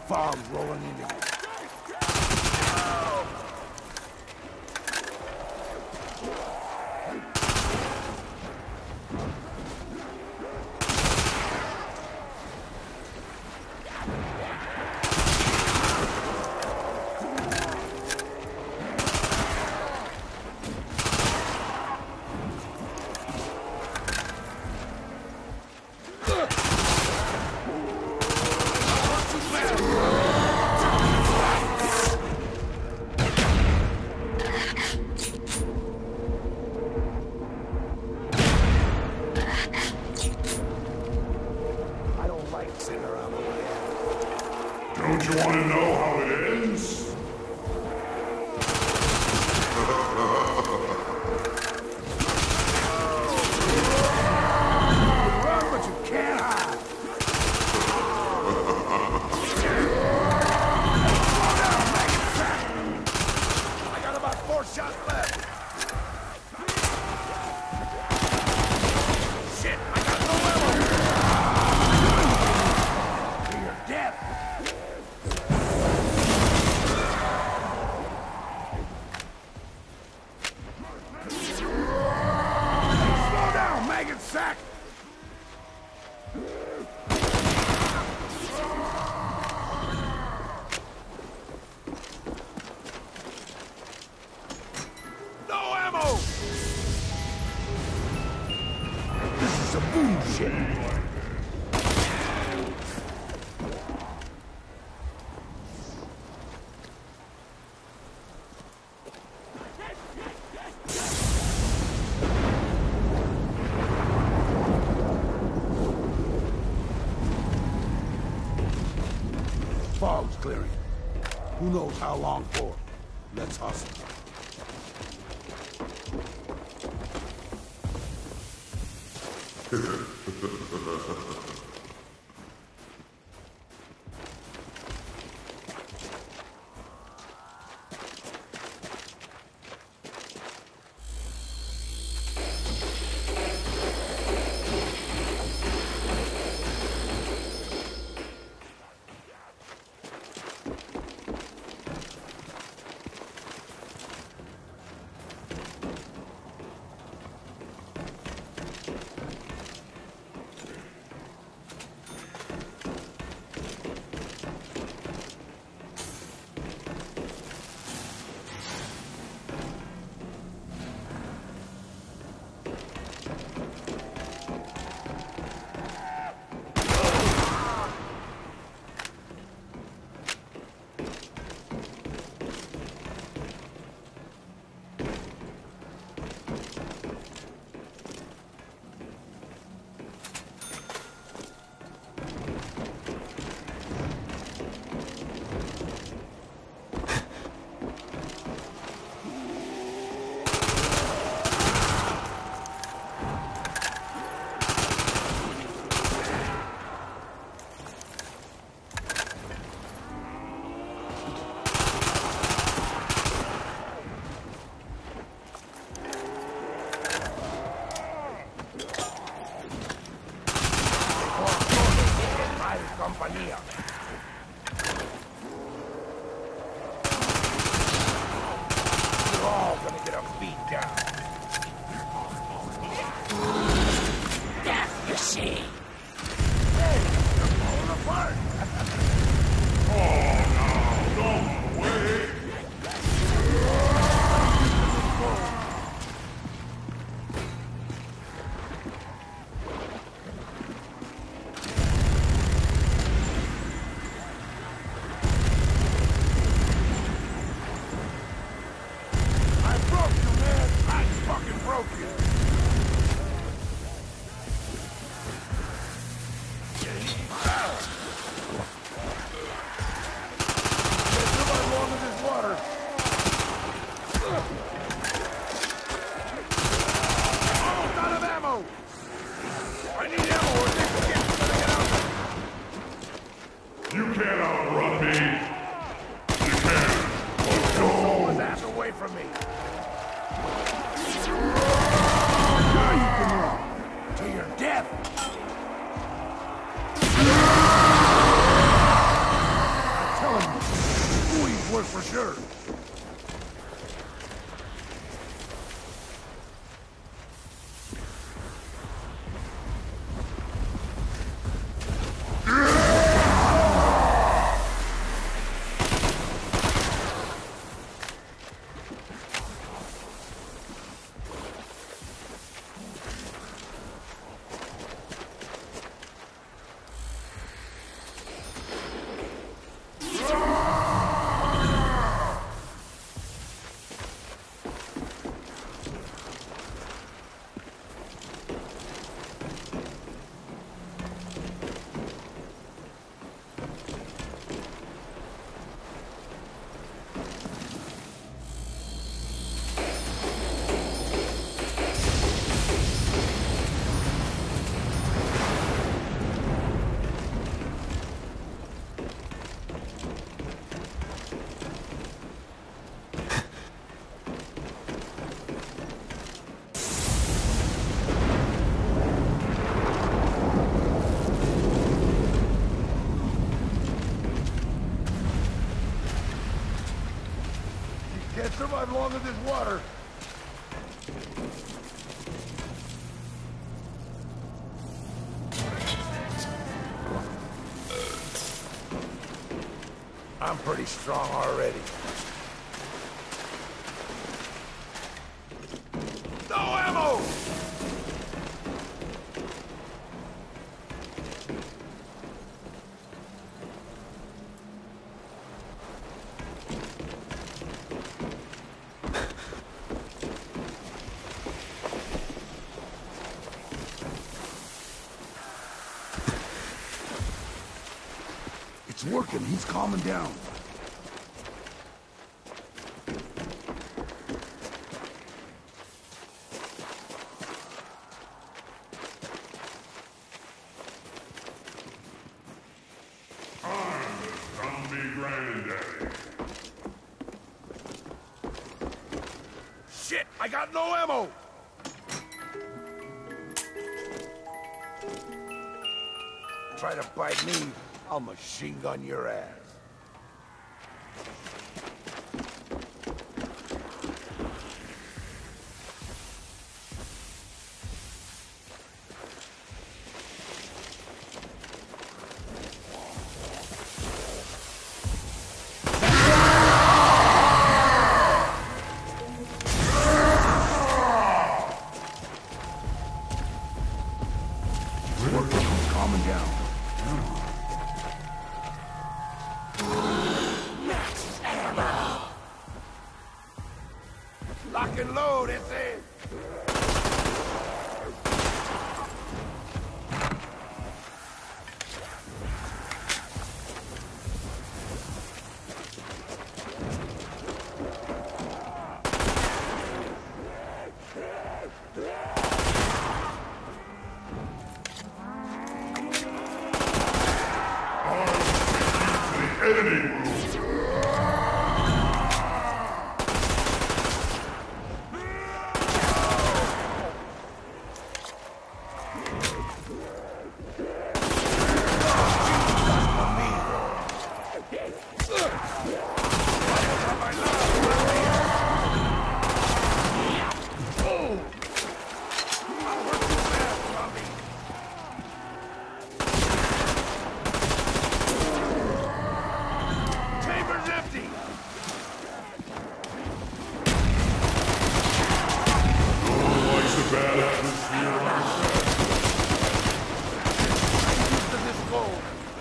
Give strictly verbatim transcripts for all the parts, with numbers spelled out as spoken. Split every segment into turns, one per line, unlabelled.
Fog rolling into you.
Don't you want to know how it ends?
Run, but you can't hide. I got about four shots left. Shit, I got no ammo. To your death. Slow down, maggot sack. No ammo! This is some voodoo shit. Fog's clearing. Who knows how long for? Let's hustle. Compañía. You're all gonna get a beat down. Death, you see. Hey, you're falling apart.
Oh, no, don't wait. You can't outrun me. You can.
Pull his ass away from me. Now you can run to your death. work for sure. Can't survive long in this water. I'm pretty strong already. No ammo! It's working. He's calming down.
I'm the zombie granddaddy.
Shit! I got no ammo! Try to bite me, I'll machine gun your ass. Working, calming down. Lock and load, it's in.
Editing room. Bad atmosphere on
To this goal.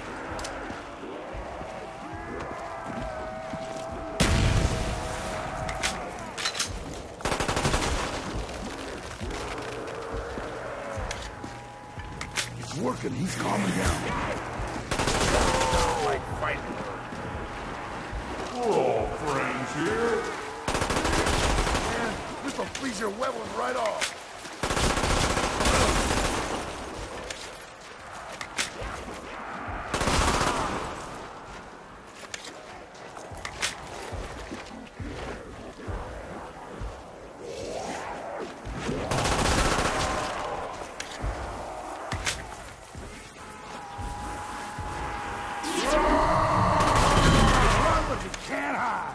It's working. He's calming down. Like fighting.
We're all friends here.
Man, this will freeze your huevos right off. Run, but you can't hide.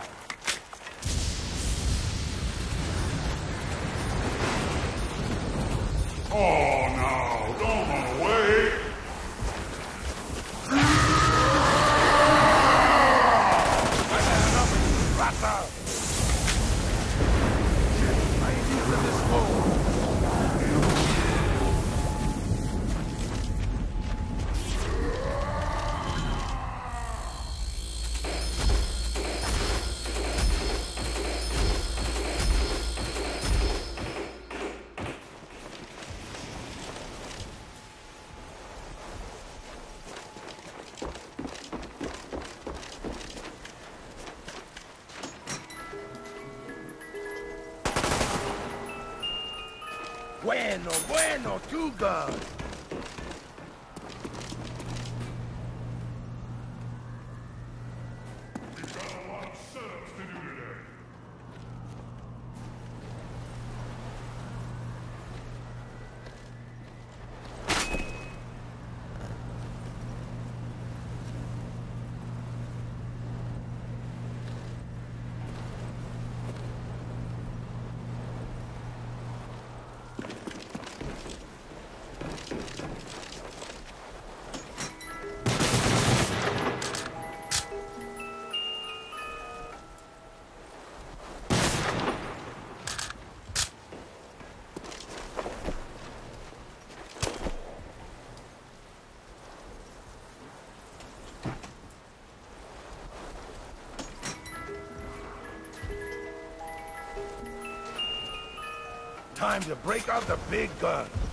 Bueno, bueno, two guns.
We've got a lot of setups to do today.
Time to break out the big gun.